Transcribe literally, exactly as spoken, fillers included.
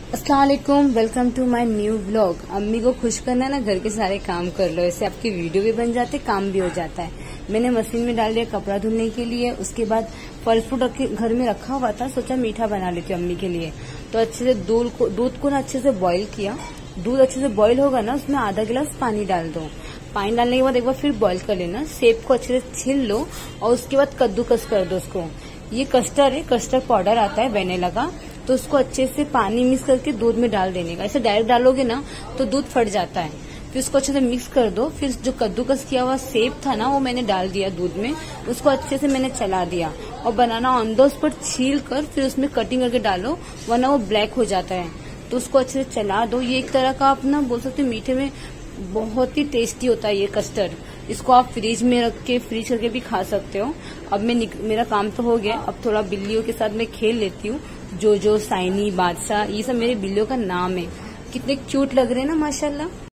अस्सलाम वालेकुम, welcome to my new vlog. अम्मी को खुश करना है ना, घर के सारे काम कर लो, इससे आपकी वीडियो भी बन जाते, काम भी हो जाता है। मैंने मशीन में डाल दिया कपड़ा धुलने के लिए। उसके बाद फल फ्रूट रखे घर में रखा हुआ था, सोचा मीठा बना लेती हूँ अम्मी के लिए। तो अच्छे से दूध को दूध को ना अच्छे से बॉईल किया। दूध अच्छे से बॉईल होगा ना, उसमें आधा गिलास पानी डाल दो। पानी डालने के बाद एक बार फिर बॉईल कर लेना। सेब को अच्छे से छील लो और उसके बाद कद्दूकस कर दो उसको। ये कस्टर्ड है, कस्टर्ड पाउडर आता है वेनिला का, तो उसको अच्छे से पानी मिक्स करके दूध में डाल देने का। ऐसे डायरेक्ट डालोगे ना तो दूध फट जाता है। फिर उसको अच्छे से मिक्स कर दो। फिर जो कद्दूकस किया हुआ सेब था ना, वो मैंने डाल दिया दूध में। उसको अच्छे से मैंने चला दिया और बनाना ऑन द स्पॉट छील कर फिर उसमें कटिंग करके डालो, वरना वो ब्लैक हो जाता है। तो उसको अच्छे से चला दो। ये एक तरह का आप ना बोल सकते हो मीठे में बहुत ही टेस्टी होता है ये कस्टर्ड। इसको आप फ्रिज में रख के फ्रीज करके भी खा सकते हो। अब मैं मेरा काम तो हो गया, अब थोड़ा बिल्लियों के साथ मैं खेल लेती हूँ। जो जो साइनी, बादशाह, ये सब मेरे बिल्लियों का नाम है। कितने क्यूट लग रहे हैं ना माशाल्लाह।